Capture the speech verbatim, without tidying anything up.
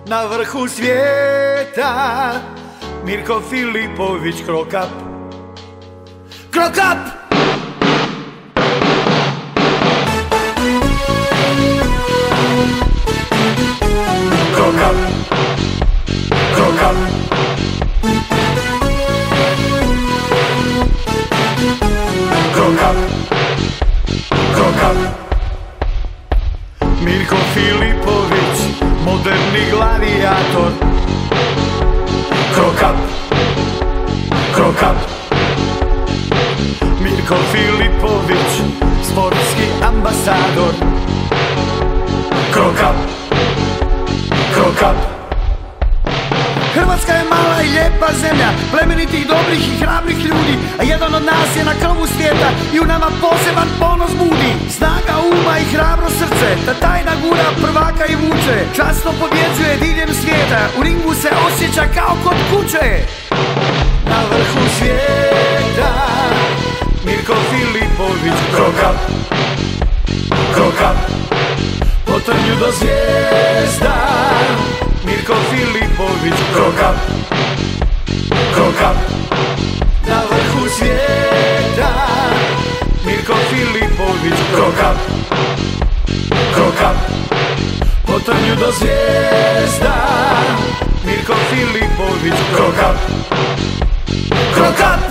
Na vrhu svijeta Mirko Filipović Krokap. Krokap! Krokap! Krokap! Krokap! Krokap! Mirko Filipović, moderni gladijator. Krokap! Krokap! Mirko Filipović, sportski ambasador. Krokap! Krokap! Hrvatska je mala i lijepa zemlja, plemenitih, dobrih i hrabrih ljudi, a jedan od nas je na krvu svijeta i u nama poseban ponos budi. Snaga uma i hrabro srce, ta tajna gura prvaka i vuče, časno pobjeđuje diljem svijeta, u ringu se osjeća kao kod kuće. Na vrhu svijeta Mirko Filipović Krokap! Krokap! Potrnju do zvijezda Mirko Filipović Krokap! Krokap! Na vrhu svijeta Mirko Filipović Krokap! Krokap! Potrnju do zvijezda Mirko Filipović Krokap! Krokap!